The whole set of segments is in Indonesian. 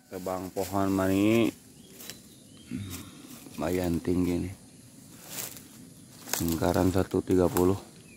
tebang pohon manii lumayan tinggi nih, lingkaran 130.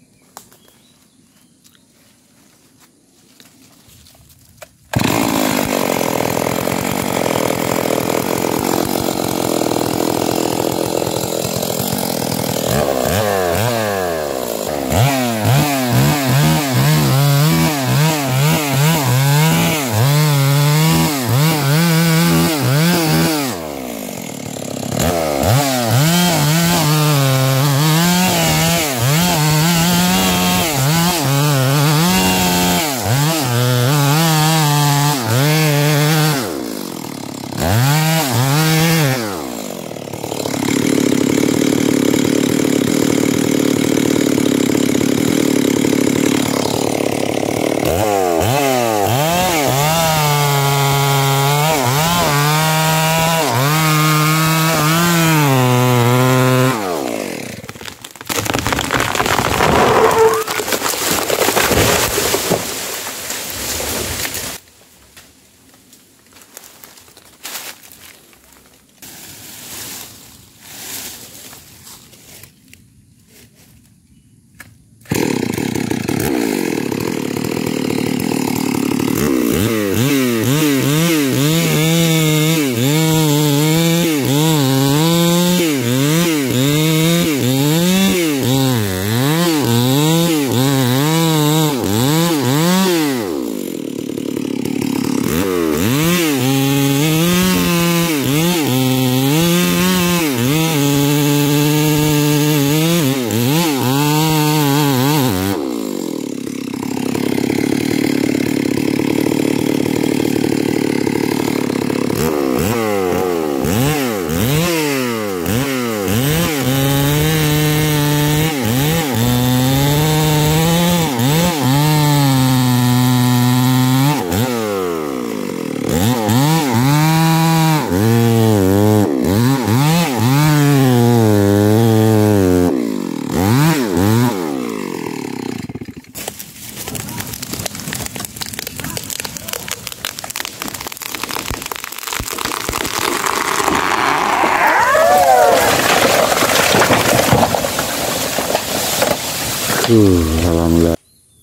Alhamdulillah.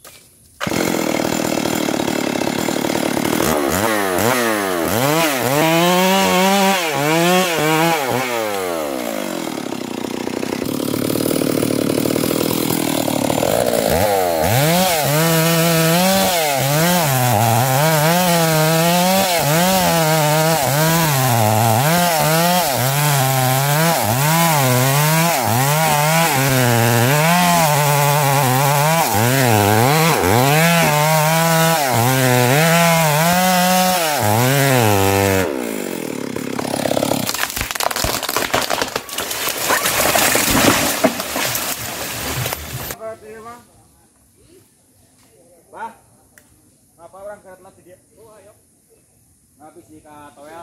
Bah, ngapa orang gerak latih dia? Oh, ayo. Ngapis di katoel.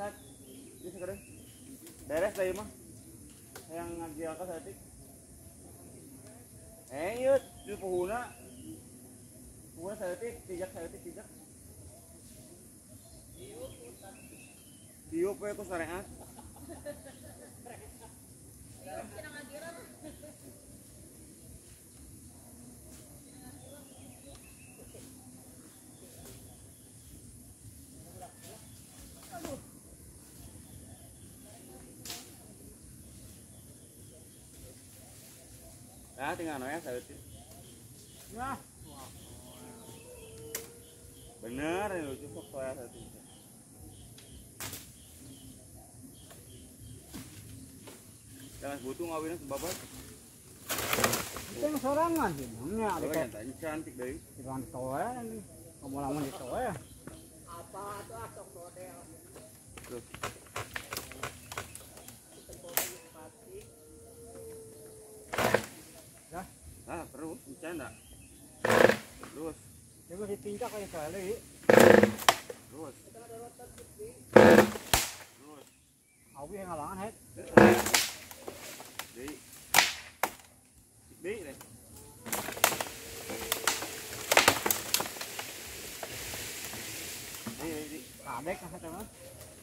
Sat. Ini sekarang. Beres dari mah. Yang ngaji atas tadi. Yuk, di pohona. Pohona tadi tijak. Tiup we ku sareat. Nah, tinggal ya sautin. Nah. Bener ini lucu sok soya sautin. Jangan butuh ngawinnya sebabat. Itu yang sorangan sih, namanya. Oh, yang cantik deh. Jangan toa ini, kamu lama di toa ya. Apa tuh asok model Tuh. Ya, Ah, terus bercanda. Terus. dia masih tingkah kayak kali. Terus. Awi yang ngalangan het. Di deh. Di. Kadek kan kata mah.